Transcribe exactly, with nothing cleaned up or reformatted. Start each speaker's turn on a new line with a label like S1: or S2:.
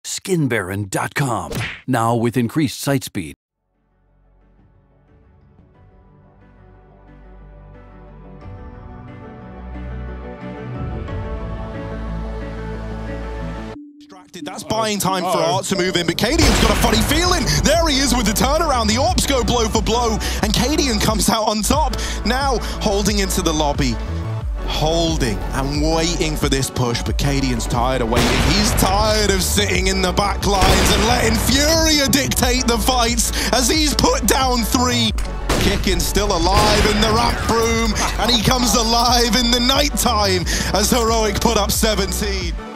S1: skin baron dot com. Now with increased site speed.
S2: That's buying time for Art to move in, but cadiaN's got a funny feeling. There he is with the turnaround. The Orps go blow for blow, and cadiaN comes out on top. Now holding into the lobby, holding and waiting for this push, but cadiaN's tired of waiting. He's tired of sitting in the back lines and letting FURIA dictate the fights as he's cadiaN down three. Kicking still alive in the ramp room, and he comes alive in the night time as Heroic put up seventeen.